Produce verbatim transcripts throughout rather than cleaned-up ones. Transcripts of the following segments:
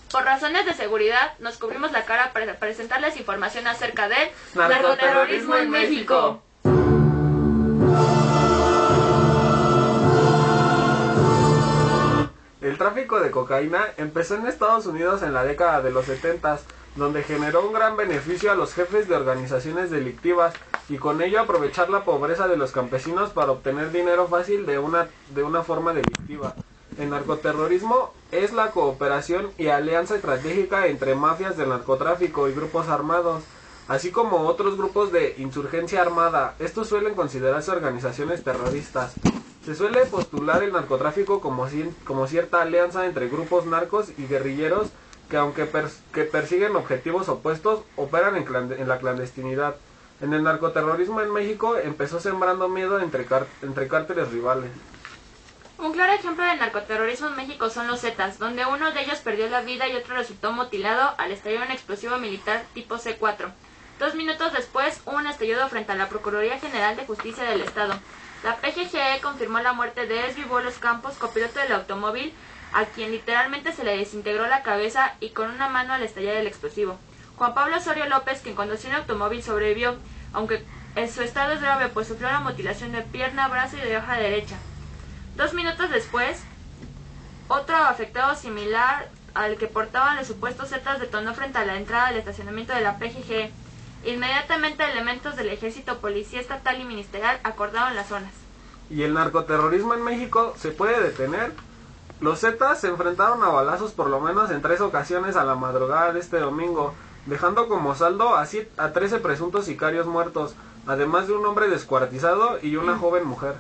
Por razones de seguridad, nos cubrimos la cara para presentarles información acerca del narcoterrorismo en México. El tráfico de cocaína empezó en Estados Unidos en la década de los setentas, donde generó un gran beneficio a los jefes de organizaciones delictivas y con ello aprovechar la pobreza de los campesinos para obtener dinero fácil de una, de una forma delictiva. El narcoterrorismo es la cooperación y alianza estratégica entre mafias del narcotráfico y grupos armados, así como otros grupos de insurgencia armada. Estos suelen considerarse organizaciones terroristas. Se suele postular el narcotráfico como, como cierta alianza entre grupos narcos y guerrilleros que aunque pers que persiguen objetivos opuestos, operan en, en la clandestinidad. En el narcoterrorismo en México empezó sembrando miedo entre, entre cárteles rivales. Un claro ejemplo de narcoterrorismo en México son los Zetas, donde uno de ellos perdió la vida y otro resultó mutilado al estallar un explosivo militar tipo ce cuatro. Dos minutos después, hubo un estallido frente a la Procuraduría General de Justicia del Estado. La P G G E confirmó la muerte de Esvibó Los Campos, copiloto del automóvil, a quien literalmente se le desintegró la cabeza y con una mano al estallar el explosivo. Juan Pablo Osorio López, quien conducía un automóvil, sobrevivió, aunque en su estado es grave, pues sufrió una mutilación de pierna, brazo y de oreja derecha. Dos minutos después, otro afectado similar al que portaban los supuestos Zetas detonó frente a la entrada del estacionamiento de la P G G E. Inmediatamente elementos del Ejército, Policía Estatal y Ministerial acordaron las zonas. ¿Y el narcoterrorismo en México se puede detener? Los Zetas se enfrentaron a balazos por lo menos en tres ocasiones a la madrugada de este domingo, dejando como saldo a, siete, a trece presuntos sicarios muertos, además de un hombre descuartizado y una joven mujer.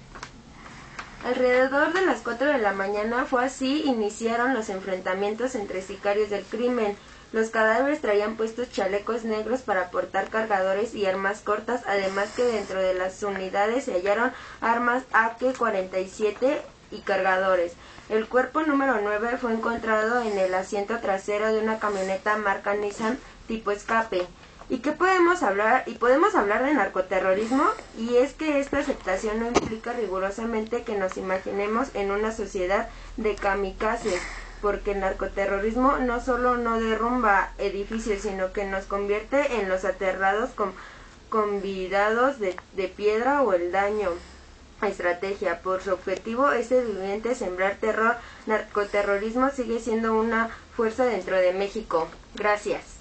Alrededor de las cuatro de la mañana fue así iniciaron los enfrentamientos entre sicarios del crimen. Los cadáveres traían puestos chalecos negros para portar cargadores y armas cortas, además que dentro de las unidades se hallaron armas A K cuarenta y siete y cargadores. El cuerpo número nueve fue encontrado en el asiento trasero de una camioneta marca Nissan tipo escape. ¿Y qué podemos hablar? Y podemos hablar de narcoterrorismo, y es que esta aceptación no implica rigurosamente que nos imaginemos en una sociedad de kamikazes, porque el narcoterrorismo no solo no derrumba edificios, sino que nos convierte en los aterrados con, convidados de, de piedra o el daño. Estrategia. Por su objetivo es evidente sembrar terror. Narcoterrorismo sigue siendo una fuerza dentro de México. Gracias.